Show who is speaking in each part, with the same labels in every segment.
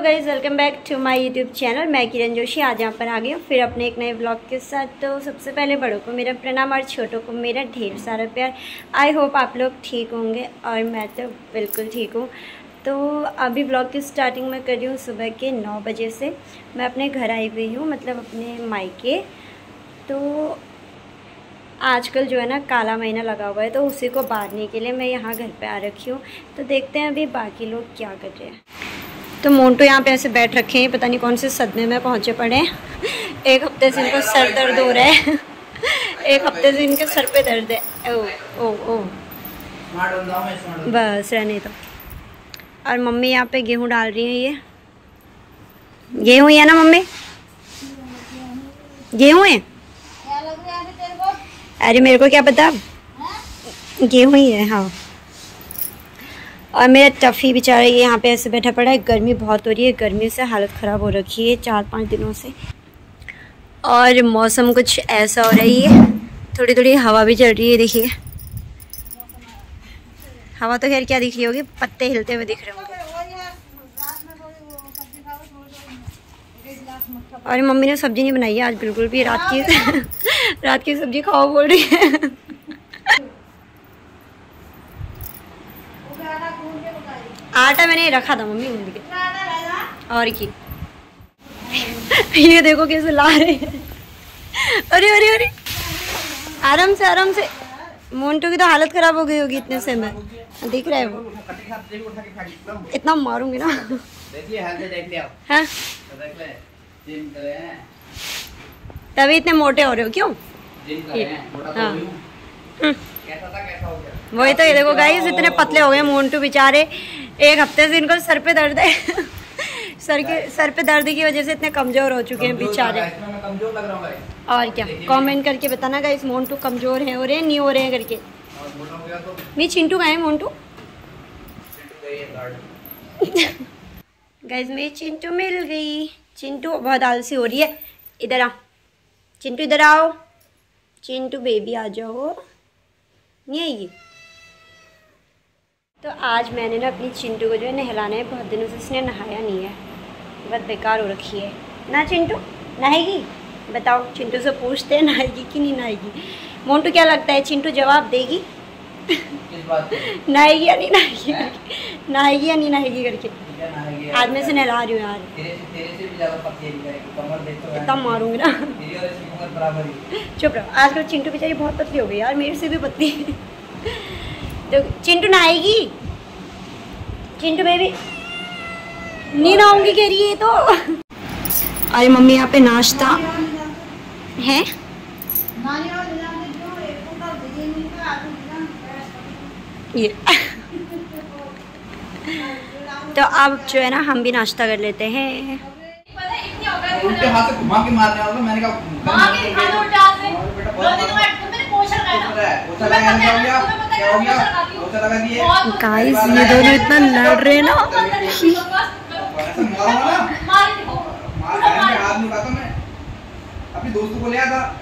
Speaker 1: Guys, welcome back to my YouTube channel. मैं किरण जोशी आज यहाँ पर आ गई हूँ फिर अपने एक नए ब्लॉग के साथ। तो सबसे पहले बड़ों को मेरा प्रणाम और छोटों को मेरा ढेर सारा प्यार। आई होप आप लोग ठीक होंगे और मैं तो बिल्कुल ठीक हूँ। तो अभी ब्लॉग की स्टार्टिंग मैं कर रही हूँ सुबह के 9 बजे से। मैं अपने घर आई हुई हूँ, मतलब अपने मायके। तो आजकल जो है ना काला महीना लगा हुआ है, तो उसी को बांधने के लिए मैं यहाँ घर पे आ रखी हूँ। तो देखते हैं अभी बाकी लोग क्या कर रहे हैं। तो मोन्टू यहाँ पे ऐसे बैठ रखे हैं, पता नहीं कौन से सदमे में पहुँचे पड़े हैं। एक हफ्ते से इनको सर दर्द हो रहा है। एक हफ्ते से इनके सर पे दर्द है। ओ ओ ओ बस रहने दो। और मम्मी यहाँ पे गेहूँ डाल रही है। ये गेहूँ है ना मम्मी? गेहूँ है? अरे मेरे को क्या पता, गेहूँ ही है। हाँ। और मेरा टफ़ी बेचारा ये यहाँ पे ऐसे बैठा पड़ा है। गर्मी बहुत हो रही है, गर्मी से हालत ख़राब हो रखी है 4-5 दिनों से। और मौसम कुछ ऐसा हो रही है, थोड़ी थोड़ी हवा भी चल रही है। देखिए हवा तो खैर क्या दिख रही होगी, पत्ते हिलते हुए दिख रहे होंगे। और मम्मी ने सब्जी नहीं बनाई है आज बिल्कुल भी। रात की सब्जी खाओ बोल रही है। आटा मैंने रखा था मम्मी गूंद के। और की ये देखो कैसे ला रहे हैं। अरे अरे अरे आराम से। मोन्टू की तो हालत खराब हो गई होगी इतने से में। दिख रहा है वो। इतना मारूंगी ना। हाँ? तभी इतने मोटे हो रहे हो क्यों? हाँ। वही तो। ये देखो गाइस इतने पतले हो गए मोन्टू बेचारे। एक हफ्ते से इनको सर पे दर्द है। सर पे दर्द की वजह से इतने कमजोर हो चुके हैं बेचारे। और क्या कमेंट करके बताना गाइस, मोन्टू कमजोर है हो रहे हैं नहीं हो रहे हैं करके। मैं चिंटू का है मोन्टू। गाइस मेरी चिंटू मिल गई। चिंटू बहुत आलसी हो रही है। इधर आ चिंटू, इधर आओ। चिंटू बेबी आ जाओ। नहीं आएगी। तो आज मैंने ना अपनी चिंटू को जो है नहलाना है। बहुत दिनों से इसने नहाया नहीं है, बहुत बेकार हो रखी है ना। चिंटू नहाएगी? बताओ चिंटू से पूछते हैं नहाएगी कि नहीं नहाएगी। मोन्टू क्या लगता है चिंटू जवाब देगी? नहाएगी या नहीं नहाएगी? नहाएगी या नहीं नहाएगी करके। आज मैं से नहला रही हूँ यार। इतना मारूंगी ना। चुप रहो। आजकल चिंटू बेचारी बहुत पतली हो गई यार, मेरे से भी पतली। तो चिंटू नहाएगी? चिंटू बेबी नहीं नहाऊंगी कह रही है तो। अरे मम्मी यहाँ पे नाश्ता है। ये तो अब जो है ना हम भी नाश्ता कर लेते हैं।
Speaker 2: उल्टे हाथ से घुमा के मारने वाला मैंने कहा घुमा के दिखा दो उल्टे हाथ से। मैंने पोछा लगाया क्या हो गया पोछा लगा दिए।
Speaker 1: गाइस ये दोनों इतना लड़ रहे हैं ना।
Speaker 2: हाथ नहीं उठाता मैं। अपने दोस्त को ले आया था।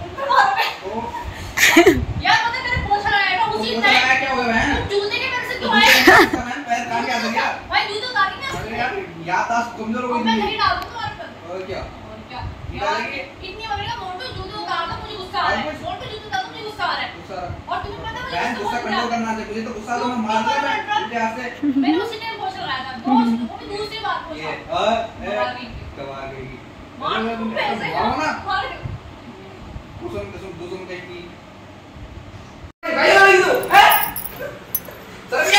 Speaker 2: यार पता तेरे पोछा लगाया था उसी टाइम। क्या हो गया बहन? जूते के मेरे से क्यों आए? बहन पैर काट के आ गया भाई। जूते उतार के यार याद था कमजोर हो गई। मैं नहीं डाल दूं तुम्हारे पर। और क्या इतनी मम्मी का मोन्टू जूते उतार दो, मुझे गुस्सा आ रहा है। मोन्टू जूते उतार दो, मुझे गुस्सा आ रहा है। और तुम्हें पता है बहन गुस्सा कंट्रोल करना चाहिए। मुझे तो गुस्सा तो मैं मार दूंगा उल्टे हाथ से। मैंने उसी टाइम पोछा लगाया था। दोस्त वो भी दूसरी बात पोछा। कमा गई मार पैसे ना मार दूसरों की भाई वाली दो है सर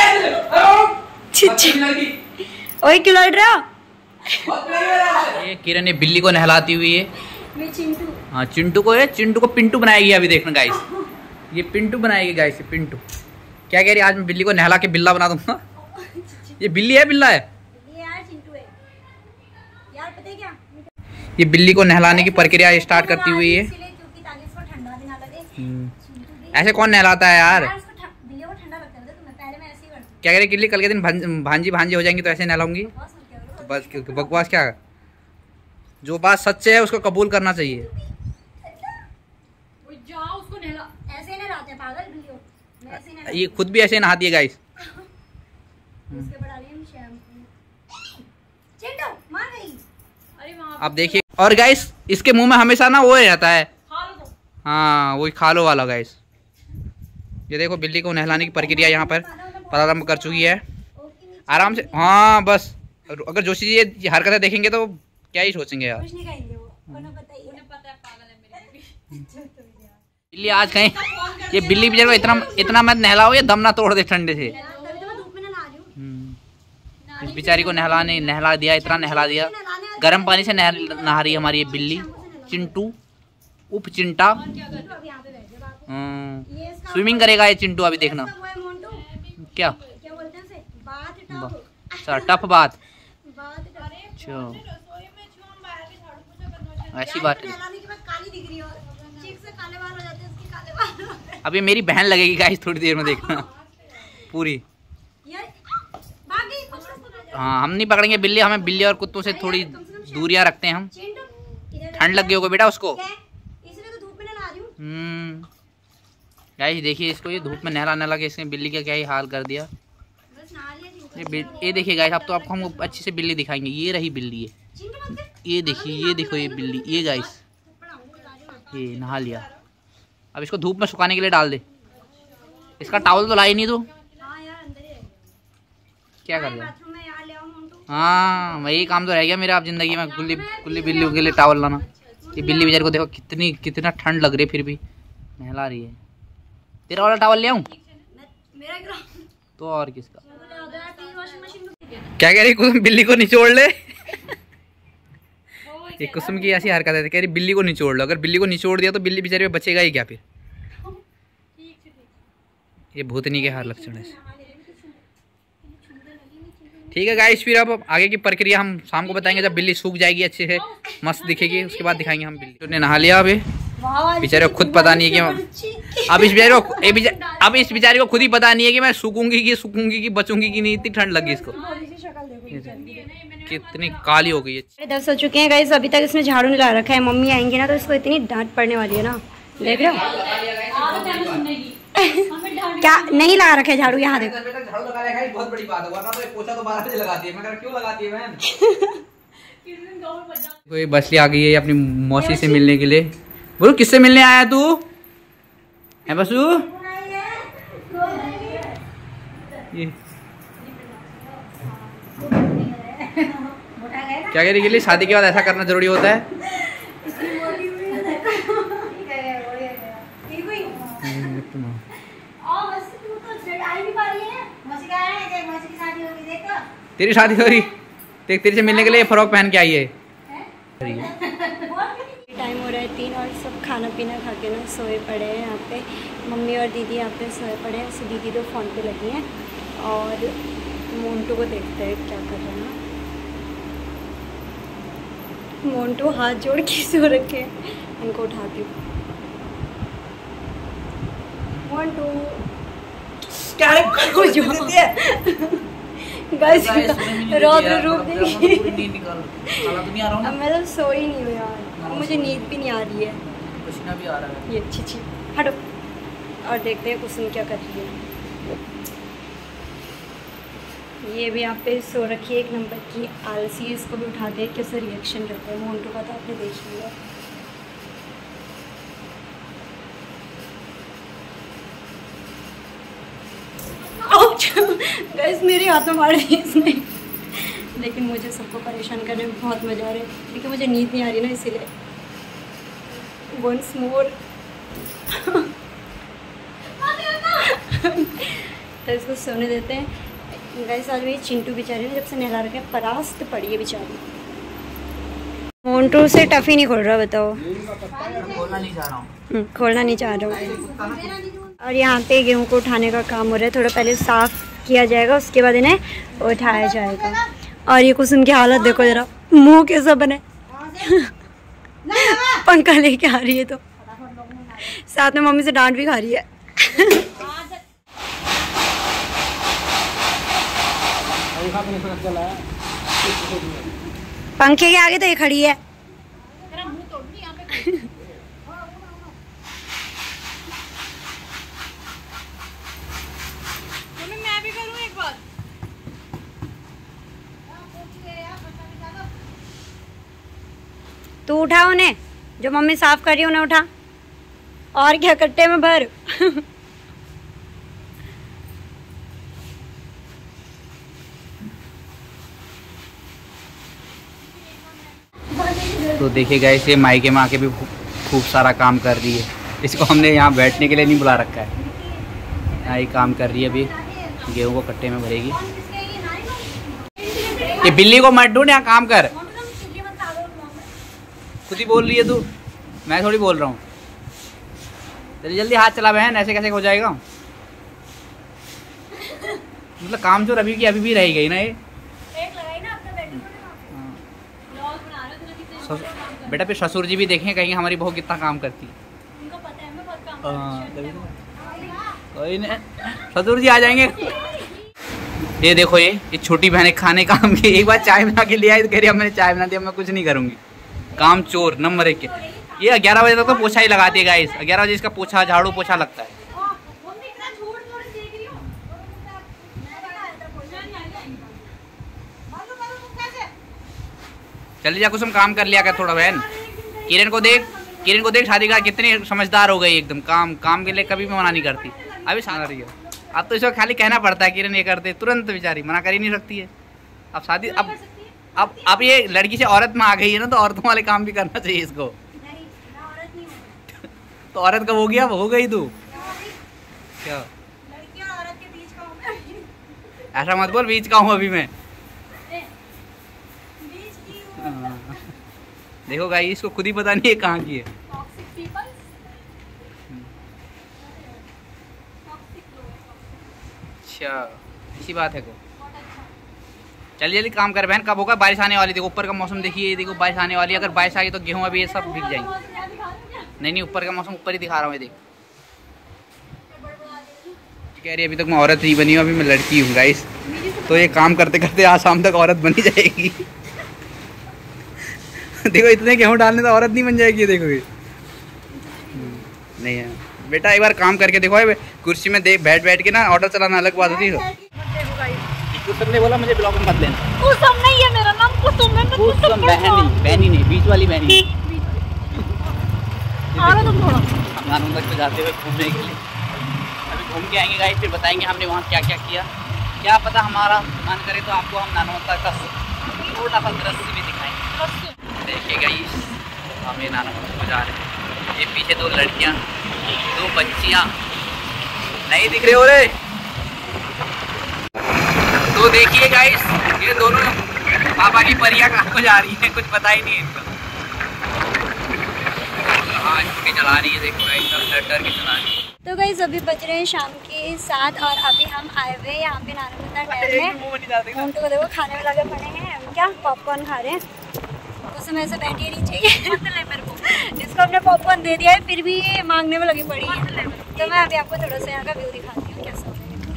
Speaker 2: क्या
Speaker 1: ओए क्यों लड़ रहा?
Speaker 3: ये किरण ने बिल्ली को नहलाती हुई है।
Speaker 1: मैं चिंटू।
Speaker 3: हाँ चिंटू को है। चिंटू को पिंटू बनाएगी अभी देखना गाइस। ये पिंटू बनाएगी गाइस। ये पिंटू क्या कह रही है? आज मैं बिल्ली को नहला के बिल्ला बना दूंगा। ये बिल्ली है बिल्ला है?
Speaker 1: ये यार चिंटू है यार। पता है क्या,
Speaker 3: ये बिल्ली को नहलाने की प्रक्रिया स्टार्ट करती हुई है। ऐसे कौन नहलाता है यार? क्या कह रही किल्ली? कल के दिन भांजी हो जाएंगी तो ऐसे नहलाऊंगी? बस बकवास क्या? जो बात सच है उसको कबूल करना चाहिए। ये खुद भी ऐसे नहाती है गाइस। अब देखिए। और गाइस इसके मुंह में हमेशा ना वो रहता है, हाँ वही खालो वाला गाइस। ये देखो बिल्ली को नहलाने की प्रक्रिया यहाँ पर प्रारंभ कर चुकी है आराम से। हाँ बस, अगर जोशी जी ये हरकतें देखेंगे तो क्या ही सोचेंगे यार। बिल्ली आज कहीं, ये बिल्ली बेचारे को इतना मत नहलाओ ये दम ना तोड़ दे ठंडे से। इस बेचारी को नहला दिया, इतना नहला दिया। गर्म पानी से नहा रही है हमारी ये बिल्ली चिंटू उप चिंटा। स्विमिंग करेगा ये चिंटू अभी, देखना क्या सर टफ बात। ऐसी बात है। अब ये मेरी बहन लगेगी गाइस थोड़ी देर में, देखना पूरी। हाँ हम नहीं पकड़ेंगे बिल्ली, हमें बिल्ली और कुत्तों से थोड़ी दूरियां रखते हैं हम। ठंड लग गई होगी बेटा उसको। गाइस देखिए इसको, ये धूप में नहला के इसने बिल्ली का क्या ही हाल कर दिया। ये देखिए गाइस, अब तो आपको हम अच्छे से बिल्ली दिखाएंगे। ये रही बिल्ली है, ये देखिए, ये देखो ये बिल्ली, ये गाइस ये नहा लिया। अब इसको धूप में सुखाने के लिए डाल दे। इसका टॉवल तो लाई नहीं तो क्या कर रहा। हाँ वही काम तो रह गया मेरा अब जिंदगी में, कुल्ली बिल्लियों के लिए टॉवल लाना। ये बिल्ली बेचारे को देखो कितना ठंड लग रही है, फिर भी नहला रही है। तेरा वाला टॉवल ले आऊं तो और किसका। क्या कह रही कुसुम, बिल्ली को निचोड़ ले। ये कुसुम की ऐसी हरकत है, कह रही बिल्ली को निचोड़ लो। अगर बिल्ली को निचोड़ दिया तो बिल्ली बेचारे में बचेगा ही क्या फिर। ये भूतनी के हर लक्षण है। ठीक है गाइस, फिर अब आगे की प्रक्रिया हम शाम को बताएंगे जब बिल्ली सूख जाएगी अच्छे से मस्त दिखेगी, उसके बाद दिखाएंगे हम। बिल्ली ने नहा लिया अभी, बेचारे को खुद पता नहीं है कि अब इस बेचारे को खुद ही पता नहीं है कि मैं सूखूंगी कि बचूंगी कि नहीं। इतनी ठंड लगी इसको, कितनी काली हो गई है।
Speaker 1: 10 हो चुके हैं गाइस, अभी तक इसने झाड़ू नहीं ला रखा है। मम्मी आएंगे ना तो इसको इतनी डांट पड़ने वाली है ना, देख रहे हो। क्या नहीं लगा रखे झाड़ू, यहाँ देखो।
Speaker 3: झाड़ू लगा रखा है बहुत बड़ी बात है, वरना तो एक पोछा तो 12 बजे लगाती है। मैं क्यों लगाती है बहन। कोई बसली आ गई है अपनी मौसी से मिलने के लिए। बोलो किससे मिलने आया तू है बसू। क्या कह रही गिल्ली, शादी के बाद ऐसा करना जरूरी होता है। तेरी शादी हो रही, देख तेरे से मिलने के लिए फ्रॉक पहन के आई है।
Speaker 1: टाइम हो रहा है 3 और सब खाना पीना खा के ना सोए पड़े हैं यहाँ पे। मम्मी और दीदी यहाँ पे सोए पड़े हैं। ऐसे दीदी तो फ़ोन पे लगी हैं और मोन्टू को देखते हैं क्या कर रहे हैं। मोन्टू हाथ जोड़ के सो रखे हैं, इनको उठाती हूँ। मोन्टू क्या रौद्र रूप देखिए। अब मैं तो सो ही नहीं हूँ यार, मुझे नींद भी नहीं आ रही है,
Speaker 3: पसीना भी आ रहा है।
Speaker 1: ये छी हटो। और देखते हैं कुसुम क्या कर रही है। ये भी यहाँ पे सो रखी है एक नंबर की आलसी। इसको भी उठाते हैं, कैसे रिएक्शन रहता है। मोन्टू का तो आपने देख लिया। गाइस मेरे हाथ में मार दी इसने। लेकिन मुझे सबको परेशान करने में बहुत मज़ा आ रहा है क्योंकि मुझे नींद नहीं आ रही ना, इसीलिए। Once more. तो इसको सोने देते हैं। गाइस आज मेरी चिंटू बेचारी ने जब से नहला रखे परास्त पड़ी है बेचारी। मोन्टू से टफ़ी नहीं खोल रहा, बताओ।
Speaker 3: खोलना नहीं चाह रहा हूँ।
Speaker 1: खोलना नहीं चाह रहा हूँ। और यहाँ पे गेहूँ को उठाने का काम हो रहा है। थोड़ा पहले साफ़ किया जाएगा, उसके बाद इन्हें उठाया जाएगा। और ये कुसुम की हालत देखो जरा, मुंह कैसा बने। पंखा लेके आ रही है तो साथ में मम्मी से डांट भी खा रही है। पंखे के आगे तो ये खड़ी है। तू उठा उन्हें, जो मम्मी साफ कर रही है उन्हें उठा। और क्या, कट्टे में भर।
Speaker 3: तो देखिए गाइस, ये मायके में आके भी खूब सारा काम कर रही है। इसको हमने यहाँ बैठने के लिए नहीं बुला रखा है, यहाँ ये काम कर रही है। अभी गेहूँ को कट्टे में भरेगी। ये बिल्ली को मत ढूंढ, यहाँ काम कर। खुद ही बोल रही है तू, मैं थोड़ी बोल रहा हूँ। जल्दी जल्दी हाथ चला बहन, ऐसे कैसे हो जाएगा। मतलब काम जो अभी की अभी भी रह गई ना ये। बेटा फिर ससुर जी भी देखें कहीं हमारी बहू कितना काम करती है। कोई नहीं, ससुर जी आ जाएंगे। ये देखो, ये छोटी बहन खाने काम की। एक बार चाय बना के ले आई तो कह रही मैंने चाय बना दिया, मैं कुछ नहीं करूँगी। काम चोर नंबर 1 के। ये 11 बजे तक तो पोछा ही लगाती है गाइस। 11 बजे इसका पोछा, झाड़ू पोछा लगता है। चलिए जा, कुछ हम काम कर लिया कर थोड़ा बहन। किरण को देख, किरण को देख, शादी का कितनी समझदार हो गई एकदम। काम के लिए कभी भी मना नहीं करती। अभी समझ रही है। अब तो इसको खाली कहना पड़ता है किरण ये करते, तुरंत बेचारी मना कर ही नहीं सकती है। अब शादी अब ये लड़की से औरत में आ गई है ना, तो औरतों वाले काम भी करना चाहिए इसको। तो औरत कब हो गया, अब हो गई तू क्या?
Speaker 1: लड़की और औरत के बीच का हूँ।
Speaker 3: ऐसा मत बोल, बीच का हूँ अभी मैं। देखो गाइस, इसको खुद ही पता नहीं है कहाँ की है। अच्छा, इसी बात है को। चल जल्दी काम कर बहन, कब होगा? बारिश आने वाली। देखो ऊपर का मौसम देखिए, देखो बारिश आने वाली है। अगर बारिश आ गई तो गेहूँ अभी ये सब भीग जाएंगे। नहीं ऊपर का मौसम ऊपर ही दिखा रहा हूँ। देख कह रही अभी तक मैं औरत नहीं बनी हूँ, अभी मैं लड़की हूँ गाइस। तो ये काम करते करते आज शाम तक औरत बनी जाएगी। देखो इतने गेहूँ डालने तो औरत नहीं बन जाएगी। देखो ये नहीं है बेटा, एक बार काम करके देखो। कुर्सी में देख बैठ के ना ऑर्डर चलाना अलग बात होती है। कुसुम ने बोला मुझे ब्लॉग में मत लेना।
Speaker 2: कुसुम नहीं है मेरा नाम, कुसुम है।
Speaker 3: कुसुम बहनी नहीं, बीच वाली बहनी। हम नानू तक जाते हुए घूमने के लिए, अभी घूम के आएंगे गाइस, फिर बताएंगे हमने वहाँ क्या क्या किया। क्या पता हमारा मन करे तो आपको हम नानू तक का छोटा सा दृश्य भी दिखाएंगे। देखिए गाइस, हम ये नानू को जा रहे हैं। ये पीछे 2 लड़कियाँ, 2 बच्चियाँ नहीं दिख रहे हो रे। तो देखिए गाइस, ये दोनों पापा की परियां कहाँ को जा रही है, कुछ पता ही नहीं है इनका। हाँ स्कूटी चला रही है, देखो गाइस डर के चला रही है।
Speaker 1: तो गाइस अभी बज रहे हैं शाम के 7 और अभी हम आए हुए हैं यहाँ पे नानू का डैम है। हम तो देखो खाने में लगे पड़े हैं, क्या पॉपकॉर्न खा रहे हैं। कुसुम ऐसे बैठी नहीं चाहिए। इसको हमने पॉपकॉर्न दे दिया है, फिर भी ये मांगने में लगी पड़ी है। तो मैं अभी आपको थोड़ा सा यहाँ का व्यू दिखाती हूँ कैसा।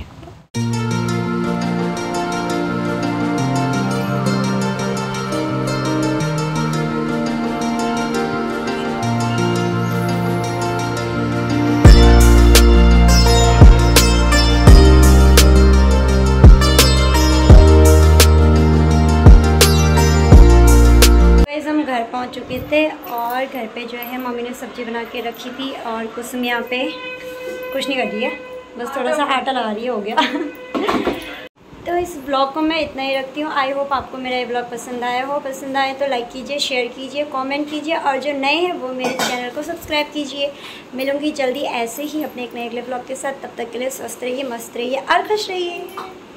Speaker 1: हम घर पहुंच चुके थे और घर पे जो है मम्मी ने सब्जी बना के रखी थी और कुसुम यहाँ पे कुछ नहीं कर रही है, बस थोड़ा सा आटा लगा रही है, हो गया। तो इस ब्लॉग को मैं इतना ही रखती हूँ। आई होप आपको मेरा ये ब्लॉग पसंद आया हो। पसंद आए तो लाइक कीजिए, शेयर कीजिए, कमेंट कीजिए और जो नए हैं वो मेरे चैनल को सब्सक्राइब कीजिए। मिलूंगी जल्दी ऐसे ही अपने एक नए अगले ब्लॉग के साथ। तब तक के लिए स्वस्थ रहिए, मस्त रहिए और खुश रहिए।